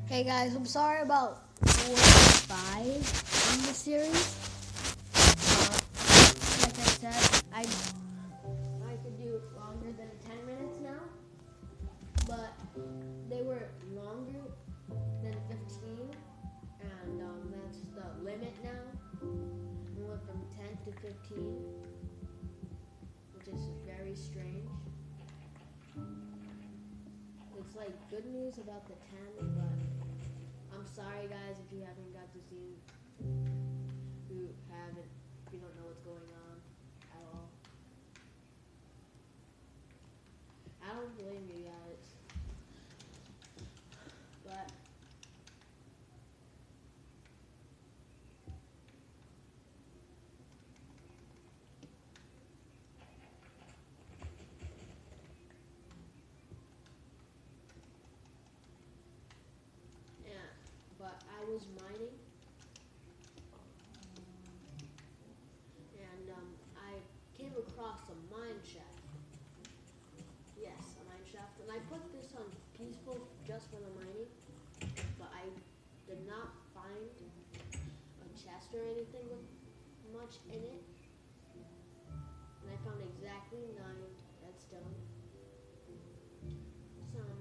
Hey guys, I'm sorry about 4 and 5 in the series. Like I said, I could do longer than 10 minutes now, but they were longer than 15, and that's the limit now. We went from 10 to 15, which is very strange. It's like good news about the 10, but I'm sorry guys if you haven't got to see, if you don't know what's going on at all. I don't blame you guys, but yeah, but I was mining, and I came across a mine shaft. Yes, a mine shaft, and I put this on peaceful just for the mining, but I did not find a chest or anything with much in it, and I found exactly 9 redstone, some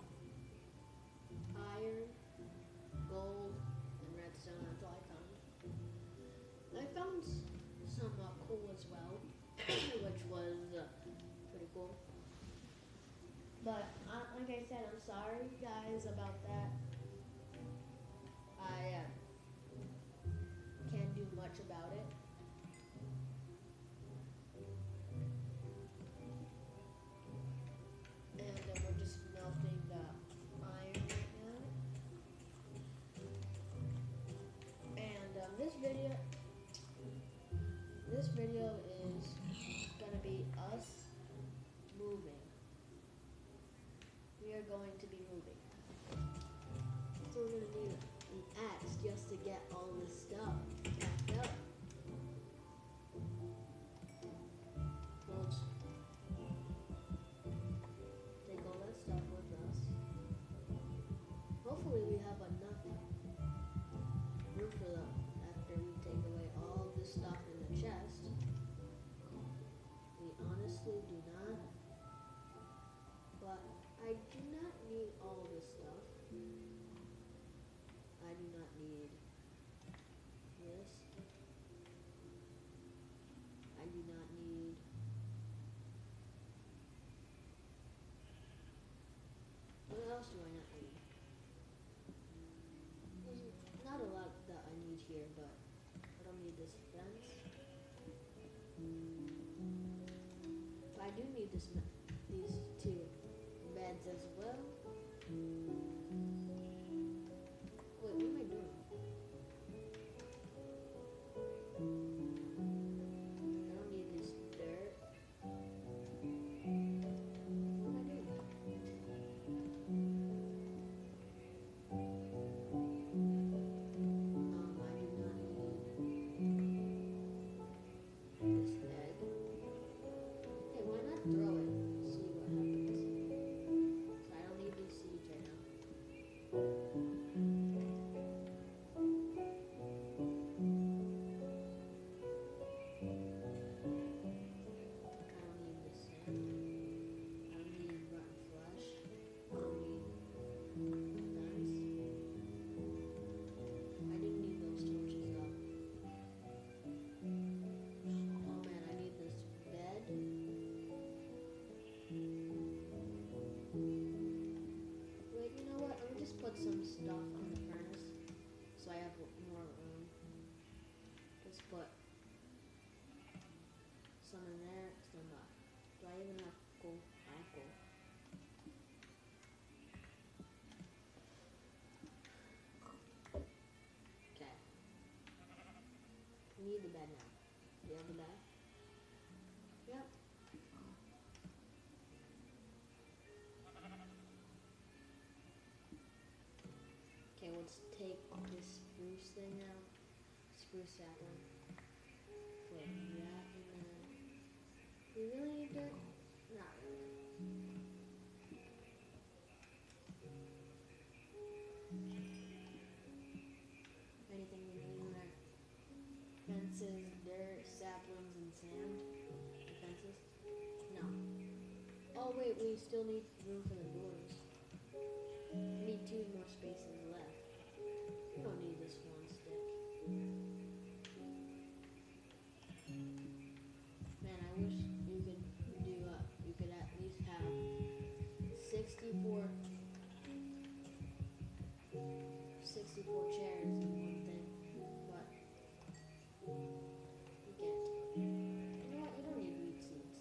iron, gold, and redstone. That's all I found. I found some coal as well, which was pretty cool. But like I said, I'm sorry guys about that. I can't do much about it. And we're just melting the iron right now. And this video is gonna be us moving. We are going to be moving. So we're gonna need an axe just to get all this stuff packed up. We'll just take all that stuff with us. Hopefully we have enough room for them after we take away all this stuff in the chest. We honestly do not. But I do not need all this stuff. I do not need this. I do not need what else do I not need? There's not a lot that I need here, but I don't need this fence. But I do need these 2 beds as well. Wait, what am I doing? I don't need this dirt. What am I doing? I do not need this egg. Hey, why not throw it? See what happens. So I don't need these seeds right now. I don't need this sand. I don't need rotten flesh. I don't need fence. I didn't need those torches though. Oh man, I need this bed. Wait, you know what? Let me just put some stuff on the furnace so I have more room. Just put some in there, some do I even have coal? I have coal. Okay. We need the bed now. Do you have the bed? Yep. Okay, let's take this spruce thing out. Spruce that one. Put that in there. We really need dirt? Not really. we still need room for the balloons. We need 2 more spaces left. We don't need this one stick. Man, I wish you could you could at least have 64 chairs in one thing, but you can't. You know what? You don't need wheat seeds.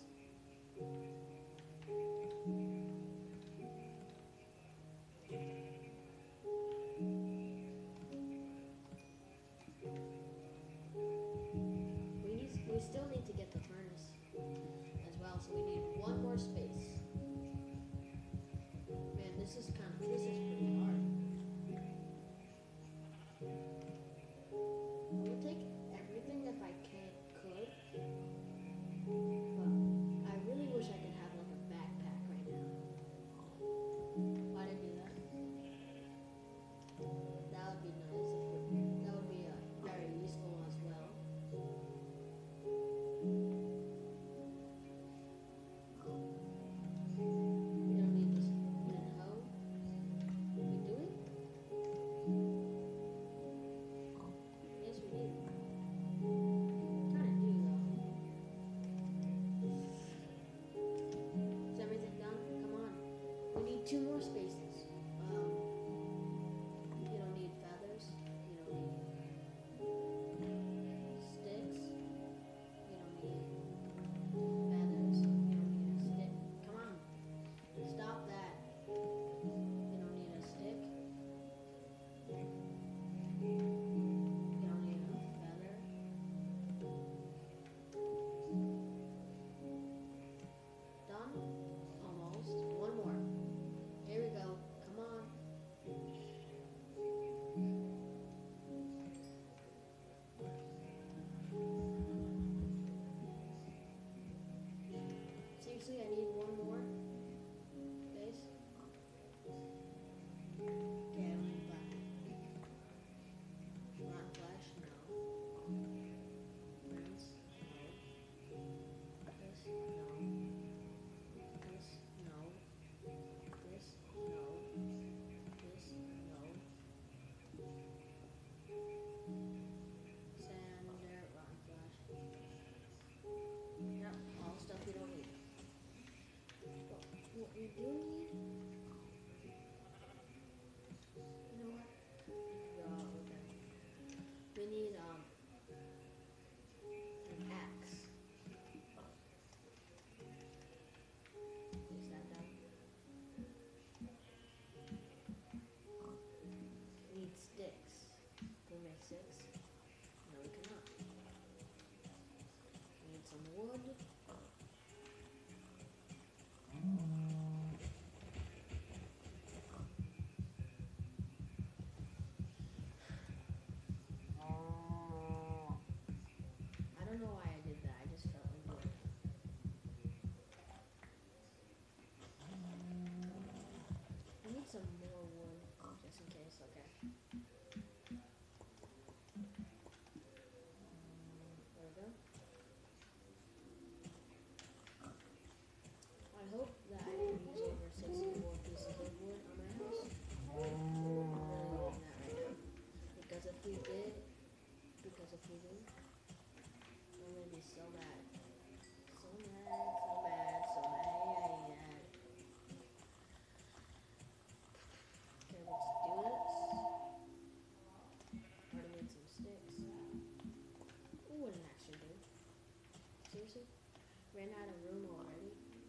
We still need to get the furnace as well, so we need 1 more space. Man, this is pretty hard. I would take everything if I could, but I really wish I could have like a backpack right now. Why'd I do that? That would be nice. That would be very useful as well. We don't need this wooden hoe. We do it? Yes, we do. Kinda do though. Is everything done? Come on. We need 2 more spaces. You don't need feathers. You don't need sticks. You don't need feathers. You don't need a stick. Come on. Stop that. You don't need a stick. You don't need a feather. Done? Almost. 1 more. Here we go. Come on. Seriously, I need 1 more space. Okay, I don't need black. Rotten flesh, no. Friends, no. This, no. This, no. This, no. This, no. Sand, dirt, rotten flesh. Yep, all stuff we don't need. What we do need, you know what? Okay. We need an axe. Is that done? We need sticks. Can we make 6? No, we cannot. We need some wood. I don't know why I did that. I just felt like doing it. I need some more wood, just in case. Okay. There we go. I hope that I didn't use over 64 pieces of wood on my house. I'm really hoping that right now. Because if we do, I'm gonna be so mad. So mad. Okay, let's do this. Already made some sticks. Ooh, what an action, dude. Seriously? Ran out of room already?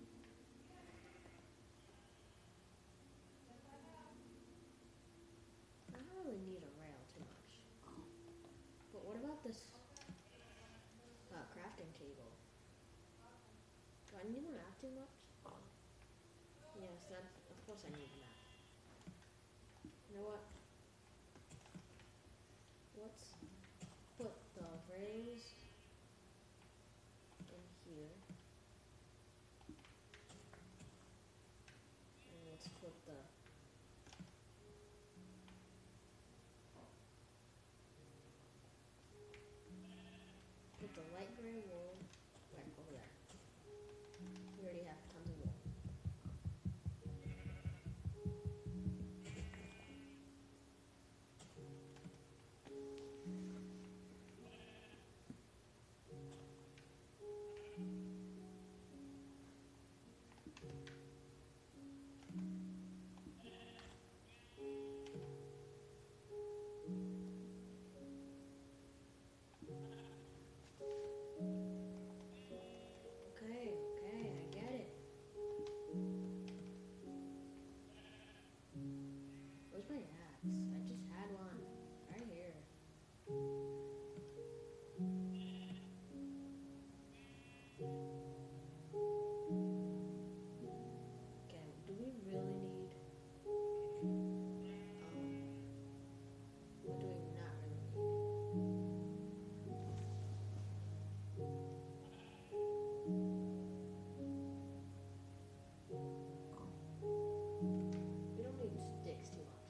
I don't really need a rail too much. But what about this crafting table? Do I need a map too much? Yes, of course I need a map. You know what? Let's put the frames in here. And let's put the light gray wool right over there. We already have tons of wool. I just had one right here. Okay, do we really need? What do we not really need? We don't need sticks too much.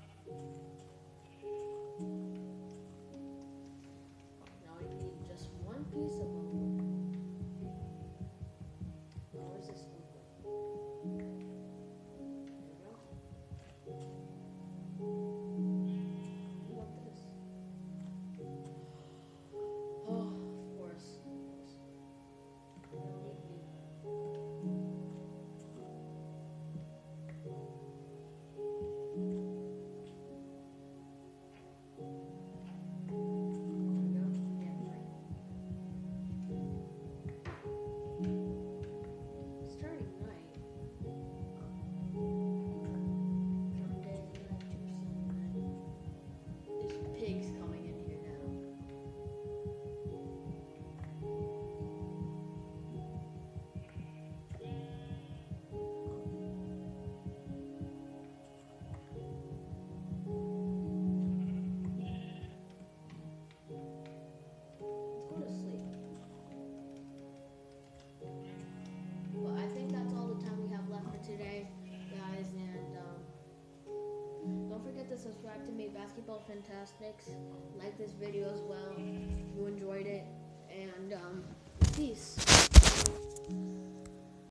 Now we need just one piece of bamboo. Now where's this bamboo? There we go. What about this? Oh, of course. We don't need to. Today, guys, and don't forget to subscribe to me, Basketball Fantastics. Like this video as well if you enjoyed it, and peace.